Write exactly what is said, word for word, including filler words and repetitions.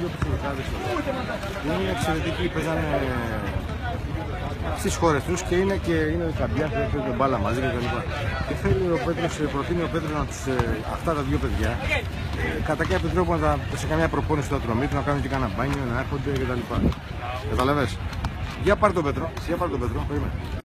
δύο πιτσιρικάδες είναι εξαιρετικοί, παίζανε στις χώρες τους και είναι και είναι καμπιά που έχουν μπάλα μαζί και τα λοιπά. Και θέλει ο Πέτρος, προτείνει ο Πέτρος να τους, αυτά τα δύο παιδιά κατά κάποιο τρόπο να τα, σε καμιά προπόνηση του ατρωμή του να κάνουν και κανένα μπάνιο, να έρχονται κτλ. Καταλαβες. Για πάρ' τον Πέτρο, για πάρ' τον Πέτρο, περίμενε.